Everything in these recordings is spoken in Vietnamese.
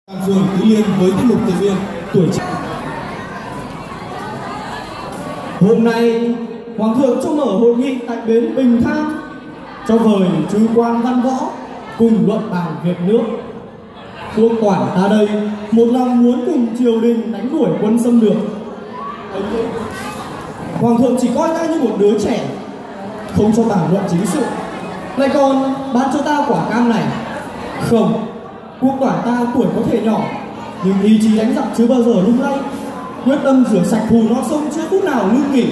Phường Tứ Liên với tiết mục thể viên tuổi trẻ. Hôm nay Hoàng thượng cho mở hội nghị tại bến Bình Thang, cho vời trứ quan văn võ cùng luận bàn việc nước. Quốc toản ta đây một lòng muốn cùng triều đình đánh đuổi quân xâm lược. Hoàng thượng chỉ coi ta như một đứa trẻ, không cho bàn luận chính sự, lại còn ban cho ta quả cam này. Không, quốc toản ta tuổi có thể nhỏ, nhưng ý chí đánh giặc chưa bao giờ lung lay, quyết tâm rửa sạch thù non sông chưa phút nào ngưng nghỉ.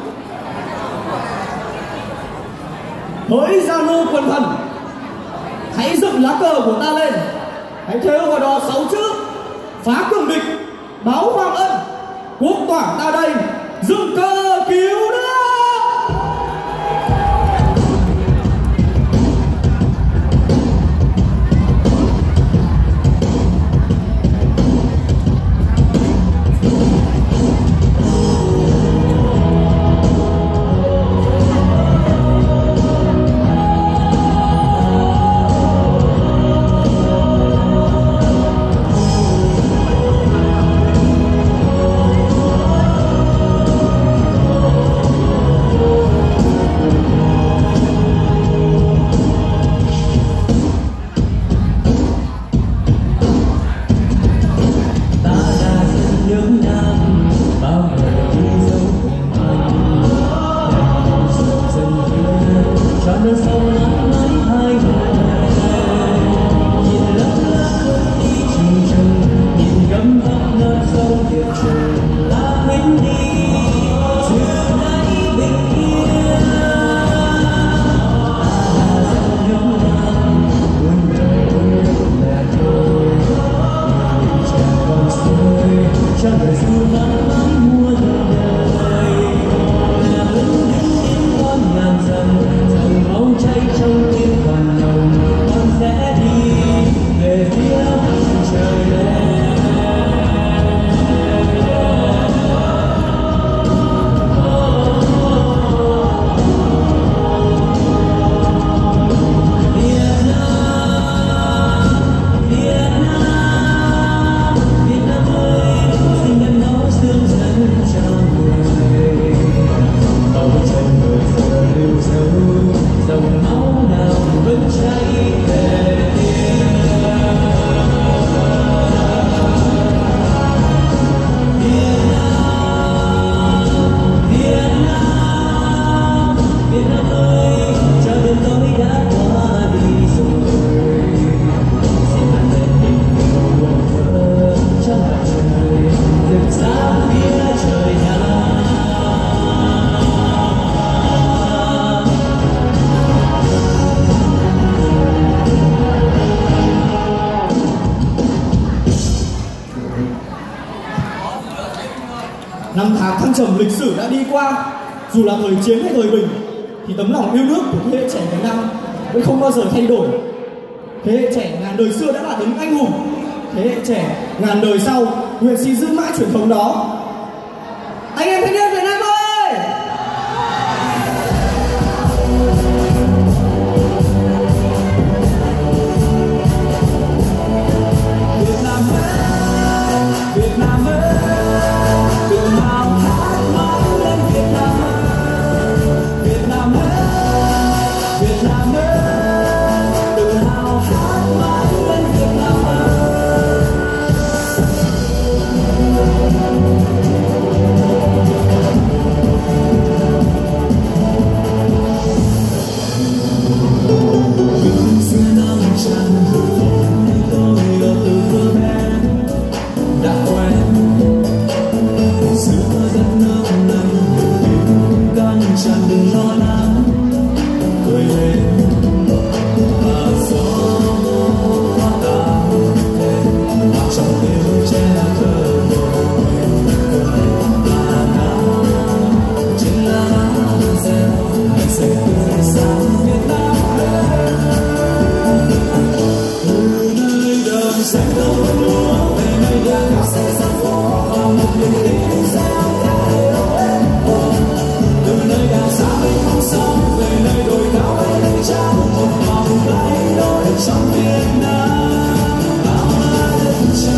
Hỡi gia nô quần thần, hãy dựng lá cờ của ta lên, hãy thêu vào đó 6 chữ: phá cường địch, báo hoàng ân. Quốc toản ta đây dựng cờ cứu nước. Năm tháng thăng trầm lịch sử đã đi qua, dù là thời chiến hay thời bình, thì tấm lòng yêu nước của thế hệ trẻ Việt Nam vẫn không bao giờ thay đổi. Thế hệ trẻ ngàn đời xưa đã là đứng anh hùng, thế hệ trẻ ngàn đời sau nguyện xin giữ mãi truyền thống đó. Anh em thanh niên Việt Nam ơi! Việt Nam ơi, Việt Nam ơi, tự hào hát mãi lên Việt Nam ơi, Việt Nam ơi, Việt Nam ơi, tự hào hát mãi lên Việt Nam ơi. Xưa năm tràn tôi từ thơ bé đã quen xưa đất nước này tiếng căng tràn đừng lo lắng cười lên và gió hoa tàn thêm trong tiếng tre thơ là nắng trên lá reo hãy sẽ tươi sáng Việt Nam từ nơi đồng xanh đôi lúa về nơi đá sẽ ra phố và một niềm tin gieo từ nơi đà xa bên không sông về nơi đồi cao bay lên trao một vòng lay đổi trong Việt Nam bao la đất trời.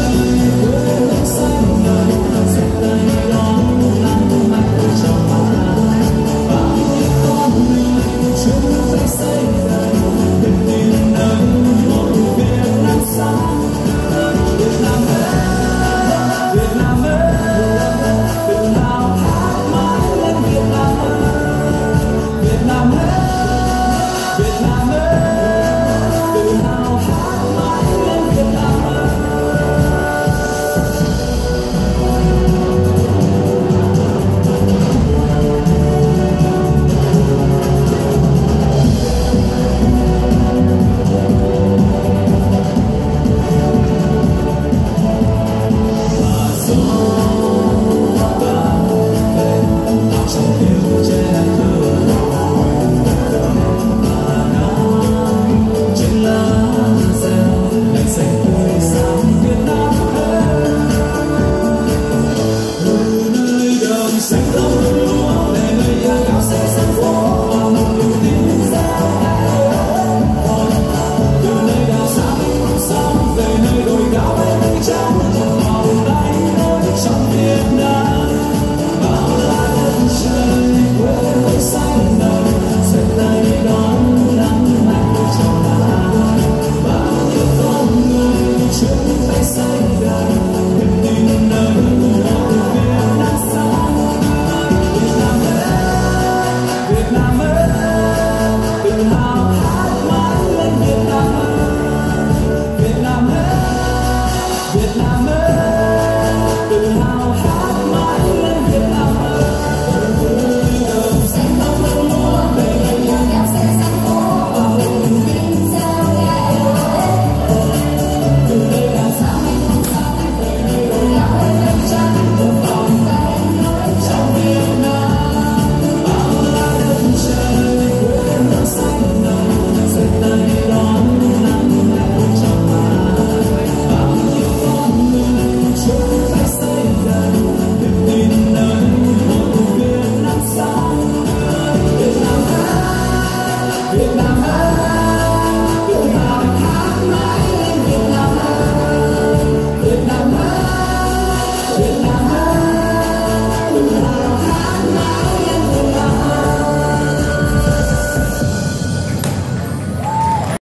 trong